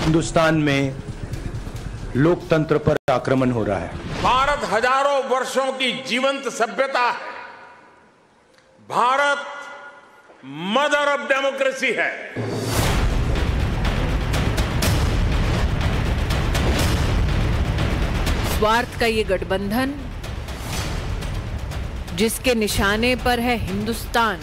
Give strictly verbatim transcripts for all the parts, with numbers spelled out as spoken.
हिंदुस्तान में लोकतंत्र पर आक्रमण हो रहा है। भारत हजारों वर्षों की जीवंत सभ्यता है। भारत मदर ऑफ डेमोक्रेसी है। स्वार्थ का ये गठबंधन जिसके निशाने पर है हिंदुस्तान,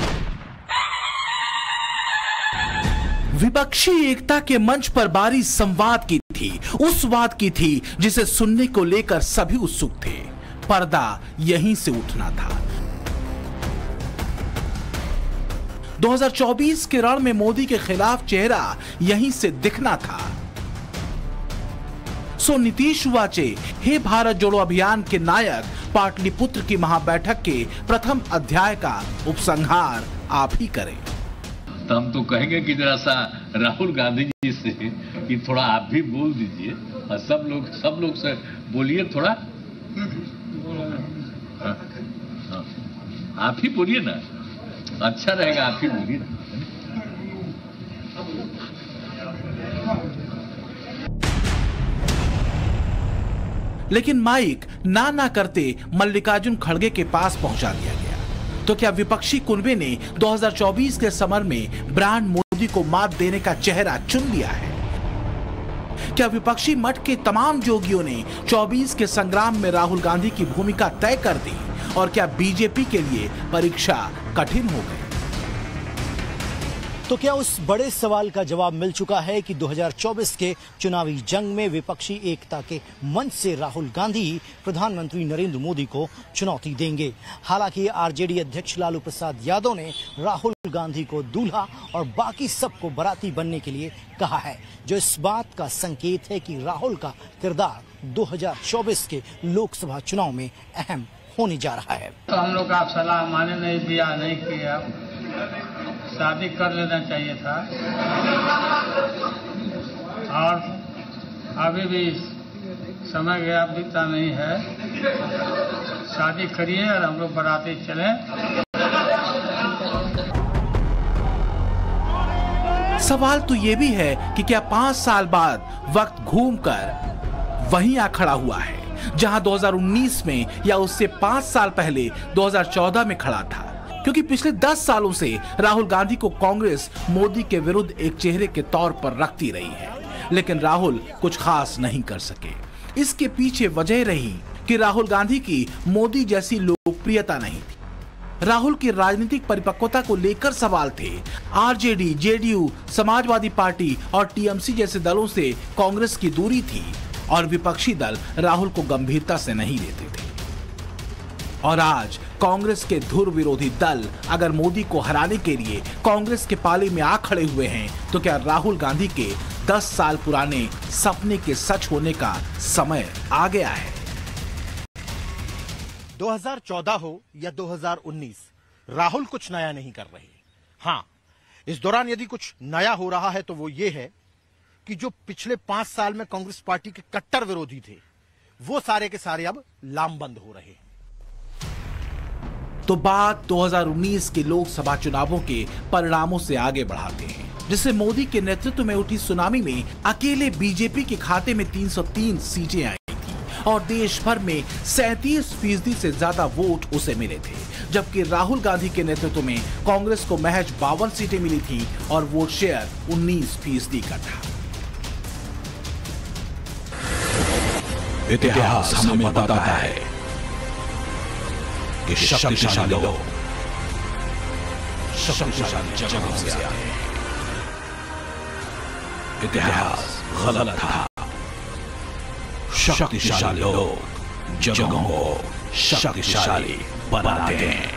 विपक्षी एकता के मंच पर बारी संवाद की थी, उस बात की थी जिसे सुनने को लेकर सभी उत्सुक थे। पर्दा यहीं से उठना था। दो हज़ार चौबीस के रण में मोदी के खिलाफ चेहरा यहीं से दिखना था। सो नीतीश वाचे, हे भारत जोड़ो अभियान के नायक, पाटलिपुत्र की महाबैठक के प्रथम अध्याय का उपसंहार आप ही करें। तो हम तो कहेंगे कि जरा सा राहुल गांधी जी से कि थोड़ा आप भी बोल दीजिए और सब लोग सब लोग से बोलिए थोड़ा। हाँ, हाँ, आप ही बोलिए ना, अच्छा रहेगा, आप ही बोलिए ना। लेकिन माइक ना ना करते मल्लिकार्जुन खड़गे के पास पहुंचा दिया गया। तो क्या विपक्षी कुनबे ने दो हज़ार चौबीस के समर में ब्रांड मोदी को मात देने का चेहरा चुन लिया है? क्या विपक्षी मठ के तमाम जोगियों ने चौबीस के संग्राम में राहुल गांधी की भूमिका तय कर दी? और क्या बीजेपी के लिए परीक्षा कठिन हो गई? तो क्या उस बड़े सवाल का जवाब मिल चुका है कि दो हज़ार चौबीस के चुनावी जंग में विपक्षी एकता के मंच से राहुल गांधी प्रधानमंत्री नरेंद्र मोदी को चुनौती देंगे? हालांकि आरजेडी अध्यक्ष लालू प्रसाद यादव ने राहुल गांधी को दूल्हा और बाकी सबको बाराती बनने के लिए कहा है, जो इस बात का संकेत है कि राहुल का किरदार दो हज़ार चौबीस के लोकसभा चुनाव में अहम होने जा रहा है। तो हम लोग आप सलाह माने नहीं, बिया नहीं किया, शादी कर लेना चाहिए था। और अभी भी समय गया, बीता नहीं है। शादी करिए और हम लोग बाराती चलें। सवाल तो ये भी है कि क्या पांच साल बाद वक्त घूमकर वहीं आ खड़ा हुआ है जहां दो हज़ार उन्नीस में या उससे पांच साल पहले दो हज़ार चौदह में खड़ा था? क्योंकि पिछले दस सालों से राहुल गांधी को कांग्रेस मोदी के विरुद्ध एक चेहरे के तौर पर रखती रही है, लेकिन राहुल कुछ खास नहीं कर सके। इसके पीछे वजह रही कि राहुल गांधी की मोदी जैसी लोकप्रियता नहीं थी। राहुल की राजनीतिक परिपक्वता को लेकर सवाल थे। आरजेडी, जेडीयू, समाजवादी पार्टी और टीएमसी जैसे दलों से कांग्रेस की दूरी थी और विपक्षी दल राहुल को गंभीरता से नहीं लेते थे। और आज कांग्रेस के धुर विरोधी दल अगर मोदी को हराने के लिए कांग्रेस के पाले में आ खड़े हुए हैं, तो क्या राहुल गांधी के दस साल पुराने सपने के सच होने का समय आ गया है? दो हज़ार चौदह हो या दो हज़ार उन्नीस, राहुल कुछ नया नहीं कर रहे। हाँ, इस दौरान यदि कुछ नया हो रहा है तो वो ये है कि जो पिछले पांच साल में कांग्रेस पार्टी के कट्टर विरोधी थे, वो सारे के सारे अब लामबंद हो रहे हैं। तो बात दो हज़ार उन्नीस के लोकसभा चुनावों के परिणामों से आगे बढ़ाते हैं, जिससे मोदी के नेतृत्व में उठी सुनामी में अकेले बीजेपी के खाते में तीन सौ तीन सीटें आई थी और देश भर में सैंतीस फीसदी से ज्यादा वोट उसे मिले थे, जबकि राहुल गांधी के नेतृत्व में कांग्रेस को महज बावन सीटें मिली थी और वोट शेयर उन्नीस फीसदी का था। इतिहास हमें बताता है कि शक्तिशाली लोग शक्तिशाली जगहों से आते हैं। इतिहास गलत था। शक्तिशाली लोग जगहों को शक्तिशाली बनाते हैं।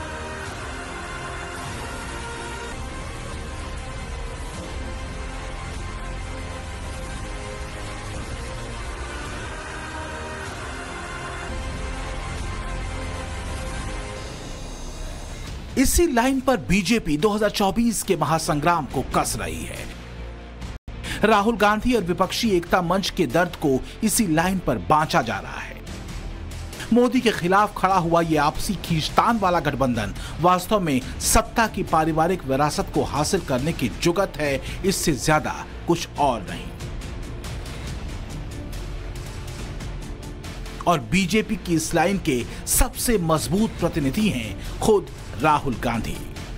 इसी लाइन पर बीजेपी दो हज़ार चौबीस के महासंग्राम को कस रही है। राहुल गांधी और विपक्षी एकता मंच के दर्द को इसी लाइन पर बांचा जा रहा है। मोदी के खिलाफ खड़ा हुआ ये आपसी खींचतान वाला गठबंधन वास्तव में सत्ता की पारिवारिक विरासत को हासिल करने की जुगत है, इससे ज्यादा कुछ और नहीं। और बीजेपी की इस लाइन के सबसे मजबूत प्रतिनिधि हैं खुद राहुल गांधी।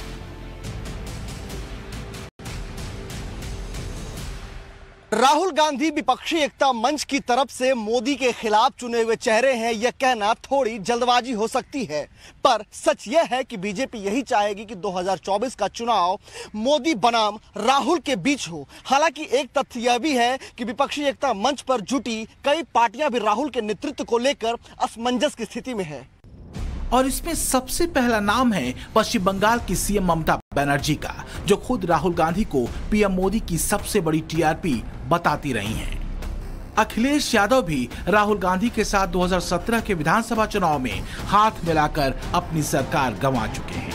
राहुल गांधी विपक्षी एकता मंच की तरफ से मोदी के खिलाफ चुने हुए चेहरे हैं, यह कहना थोड़ी जल्दबाजी हो सकती है, पर सच यह है कि बीजेपी यही चाहेगी कि दो हज़ार चौबीस का चुनाव मोदी बनाम राहुल के बीच हो। हालांकि एक तथ्य यह भी है कि विपक्षी एकता मंच पर जुटी कई पार्टियां भी राहुल के नेतृत्व को लेकर असमंजस की स्थिति में है। और इसमें सबसे पहला नाम है पश्चिम बंगाल की सीएम ममता बनर्जी का, जो खुद राहुल गांधी को पीएम मोदी की सबसे बड़ी टीआरपी बताती रही हैं। अखिलेश यादव भी राहुल गांधी के साथ दो हज़ार सत्रह के विधानसभा चुनाव में हाथ मिलाकर अपनी सरकार गंवा चुके हैं।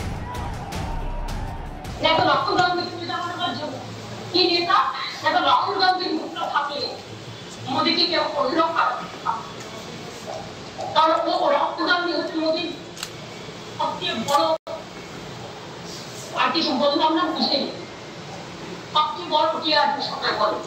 পার্টি সম্বোধন আমরা বুঝে নিই সবচেয়ে বড় টিআর সরকার বলে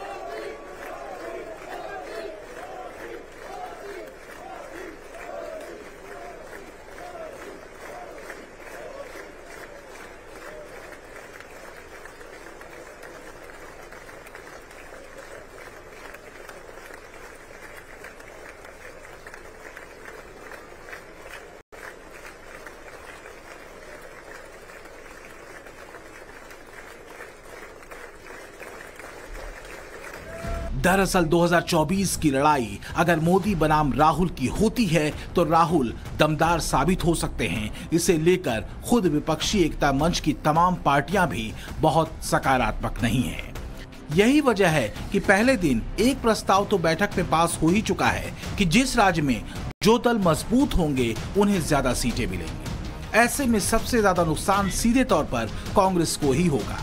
दरअसल दो हज़ार चौबीस की लड़ाई अगर मोदी बनाम राहुल की होती है तो राहुल दमदार साबित हो सकते हैं। इसे लेकर खुद विपक्षी एकता मंच की तमाम पार्टियां भी बहुत सकारात्मक नहीं हैं। यही वजह है कि पहले दिन एक प्रस्ताव तो बैठक में पास हो ही चुका है कि जिस राज्य में जो दल मजबूत होंगे उन्हें ज्यादा सीटें मिलेंगी। ऐसे में सबसे ज्यादा नुकसान सीधे तौर पर कांग्रेस को ही होगा।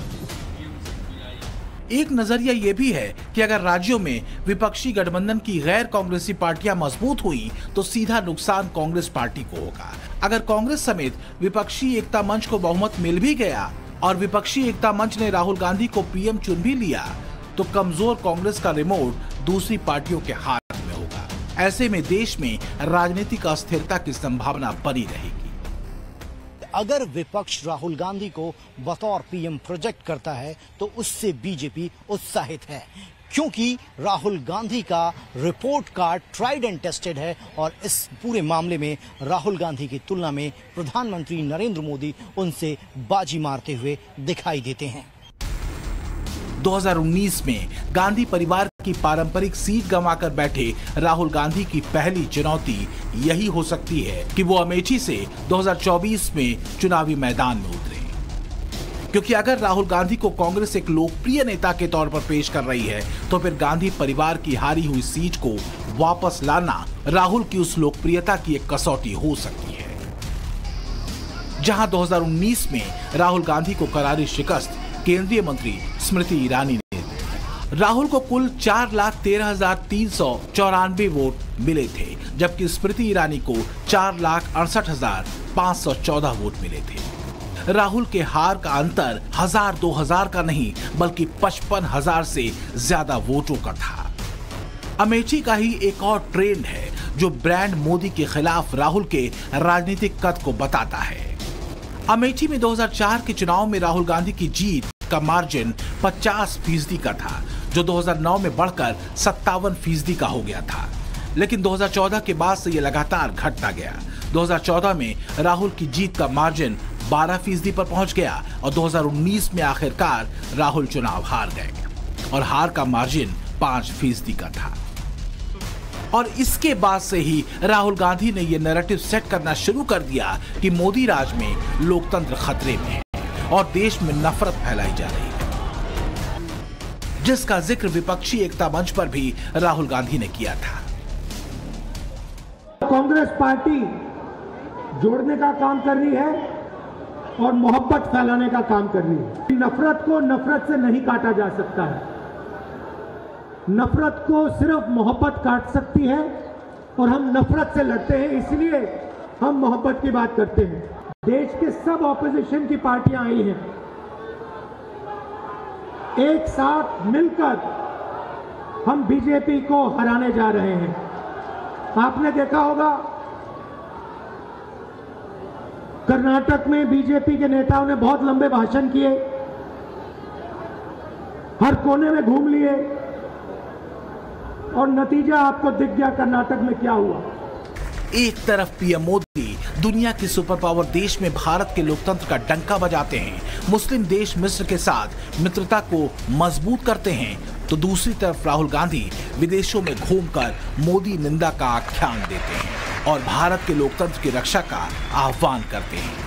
एक नजरिया यह भी है कि अगर राज्यों में विपक्षी गठबंधन की गैर कांग्रेसी पार्टियां मजबूत हुई तो सीधा नुकसान कांग्रेस पार्टी को होगा। अगर कांग्रेस समेत विपक्षी एकता मंच को बहुमत मिल भी गया और विपक्षी एकता मंच ने राहुल गांधी को पीएम चुन भी लिया तो कमजोर कांग्रेस का रिमोट दूसरी पार्टियों के हाथ में होगा। ऐसे में देश में राजनीतिक अस्थिरता की संभावना बनी रहेगी। अगर विपक्ष राहुल गांधी को बतौर पीएम प्रोजेक्ट करता है तो उससे बीजेपी उत्साहित है, क्योंकि राहुल गांधी का report card tried and tested है और इस पूरे मामले में राहुल गांधी की तुलना में प्रधानमंत्री नरेंद्र मोदी उनसे बाजी मारते हुए दिखाई देते हैं। दो हज़ार उन्नीस में गांधी परिवार की पारंपरिक सीट गंवाकर बैठे राहुल गांधी की पहली चुनौती यही हो सकती है कि वो अमेठी से दो हज़ार चौबीस में चुनावी मैदान में उतरे, क्योंकि अगर राहुल गांधी को कांग्रेस एक लोकप्रिय नेता के तौर पर पेश कर रही है तो फिर गांधी परिवार की हारी हुई सीट को वापस लाना राहुल की उस लोकप्रियता की एक कसौटी हो सकती है। जहां दो हज़ार उन्नीस में राहुल गांधी को करारी शिकस्त केंद्रीय मंत्री स्मृति ईरानी ने दी। राहुल को कुल चार लाख तेरह हजार तीन सौ चौरानवे वोट मिले थे, जबकि स्मृति ईरानी को चार लाख अड़सठ हजार पांच सौ चौदह वोट मिले थे। राहुल के हार का अंतर हजार दो हजार का नहीं बल्कि पचपन हजार से ज्यादा वोटों का था। अमेठी का ही एक और ट्रेंड है जो ब्रांड मोदी के खिलाफ राहुल के राजनीतिक कद को बताता है। अमेठी में दो हज़ार चार के चुनाव में राहुल गांधी की जीत का मार्जिन पचास फीसदी का था, जो दो हज़ार नौ में बढ़कर सत्तावन फीसदी का हो गया था। लेकिन दो हज़ार चौदह के बाद से यह लगातार घटता गया। दो हज़ार चौदह में राहुल की जीत का मार्जिन बारह फीसदी पर पहुंच गया और दो हज़ार उन्नीस में आखिरकार राहुल चुनाव हार गए और हार का मार्जिन पांच फीसदी का था। और इसके बाद से ही राहुल गांधी ने यह नैरेटिव सेट करना शुरू कर दिया कि मोदी राज में लोकतंत्र खतरे में है और देश में नफरत फैलाई जा रही है, जिसका जिक्र विपक्षी एकता मंच पर भी राहुल गांधी ने किया था। कांग्रेस पार्टी जोड़ने का काम कर रही है और मोहब्बत फैलाने का काम कर रही है। नफरत को नफरत से नहीं काटा जा सकता है, नफरत को सिर्फ मोहब्बत काट सकती है और हम नफरत से लड़ते हैं, इसलिए हम मोहब्बत की बात करते हैं। देश के सब ऑपोजिशन की पार्टियां आई हैं, एक साथ मिलकर हम बीजेपी को हराने जा रहे हैं। आपने देखा होगा कर्नाटक में बीजेपी के नेताओं ने बहुत लंबे भाषण किए, हर कोने में घूम लिए और नतीजा आपको दिख गया कर्नाटक में क्या हुआ। एक तरफ पीएम मोदी दुनिया की सुपर पावर देश में भारत के लोकतंत्र का डंका बजाते हैं, मुस्लिम देश मिस्र के साथ मित्रता को मजबूत करते हैं, तो दूसरी तरफ राहुल गांधी विदेशों में घूमकर मोदी निंदा का आख्यान देते हैं और भारत के लोकतंत्र की रक्षा का आह्वान करते हैं।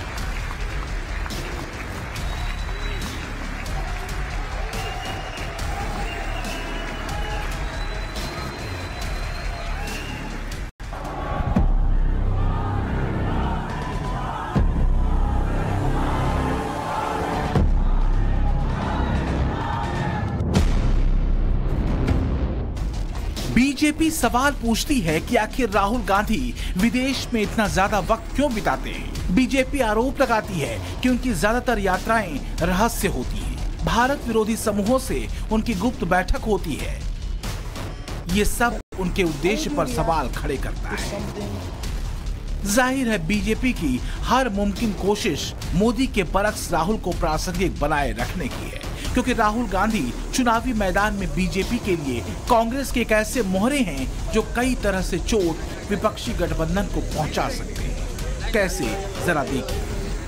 बीजेपी सवाल पूछती है कि आखिर राहुल गांधी विदेश में इतना ज्यादा वक्त क्यों बिताते हैं। बीजेपी आरोप लगाती है कि उनकी ज्यादातर यात्राएं रहस्य होती हैं, भारत विरोधी समूहों से उनकी गुप्त बैठक होती है। ये सब उनके उद्देश्य पर सवाल खड़े करता है। जाहिर है बीजेपी की हर मुमकिन कोशिश मोदी के बरक्स राहुल को प्रासंगिक बनाए रखने की है, क्योंकि राहुल गांधी चुनावी मैदान में बीजेपी के लिए कांग्रेस के एक ऐसे मोहरे हैं जो कई तरह से चोट विपक्षी गठबंधन को पहुंचा सकते हैं। कैसे, जरा देखिए।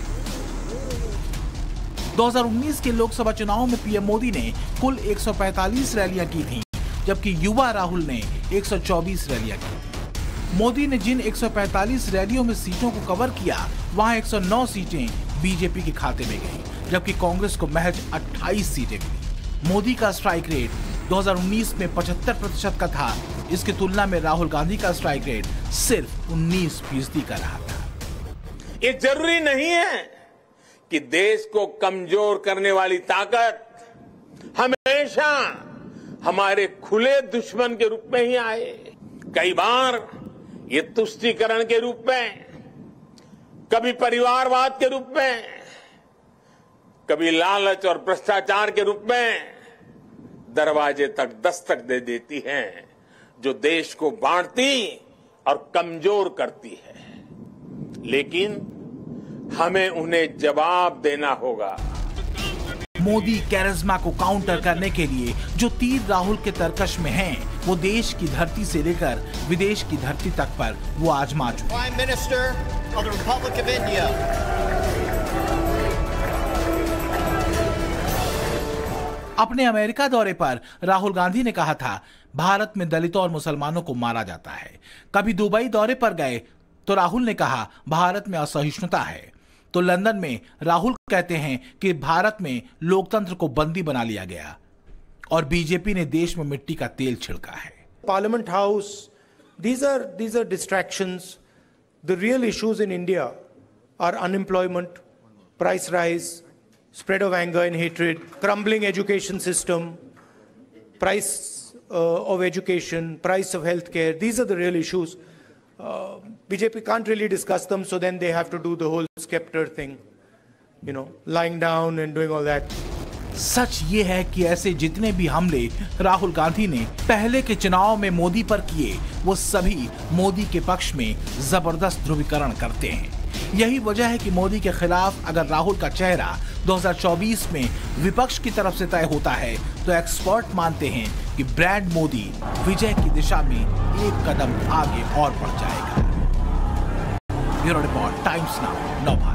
दो हज़ार उन्नीस के लोकसभा चुनाव में पीएम मोदी ने कुल एक सौ पैंतालीस रैलियां की थीं, जबकि युवा राहुल ने एक सौ चौबीस रैलियां की थी। मोदी ने जिन एक सौ पैंतालीस रैलियों में सीटों को कवर किया, वहां एक सौ नौ सीटें बीजेपी के खाते में गईं, जबकि कांग्रेस को महज अट्ठाईस सीटें मिली। मोदी का स्ट्राइक रेट दो हज़ार उन्नीस में पचहत्तर प्रतिशत का था, इसकी तुलना में राहुल गांधी का स्ट्राइक रेट सिर्फ उन्नीस फीसदी का रहा था। ये जरूरी नहीं है कि देश को कमजोर करने वाली ताकत हमेशा हमारे खुले दुश्मन के रूप में ही आए। कई बार ये तुष्टीकरण के रूप में, कभी परिवारवाद के रूप में, कभी लालच और भ्रष्टाचार के रूप में दरवाजे तक दस्तक दे देती हैं, जो देश को बांटती और कमजोर करती है। लेकिन हमें उन्हें जवाब देना होगा। मोदी कैरिज्मा को काउंटर करने के लिए जो तीर राहुल के तरकश में हैं, वो देश की धरती से लेकर विदेश की धरती तक पर वो आजमा चुके। Prime minister of the republic of India. अपने अमेरिका दौरे पर राहुल गांधी ने कहा था, भारत में दलितों और मुसलमानों को मारा जाता है। कभी दुबई दौरे पर गए तो राहुल ने कहा, भारत में असहिष्णुता है। तो लंदन में राहुल कहते हैं कि भारत में लोकतंत्र को बंदी बना लिया गया और बीजेपी ने देश में मिट्टी का तेल छिड़का है। Parliament house, these are these are distractions. The real issues in India are unemployment, price rise, spread of anger and hatred, crumbling education system, price uh, of education, price of healthcare. These are the real issues. Uh, B J P can't really discuss them, so then they have to do the whole scepter thing, you know, lying down and doing all that. सच ये है कि ऐसे जितने भी हमले राहुल गांधी ने पहले के चुनाव में मोदी पर किए, वो सभी मोदी के पक्ष में जबरदस्त ध्रुवीकरण करते हैं। यही वजह है कि मोदी के खिलाफ अगर राहुल का चेहरा दो हज़ार चौबीस में विपक्ष की तरफ से तय होता है, तो एक्सपर्ट मानते हैं कि ब्रांड मोदी विजय की दिशा में एक कदम आगे और बढ़ जाएगा। ब्यूरो रिपोर्ट, टाइम्स नाउ, नौ भारत।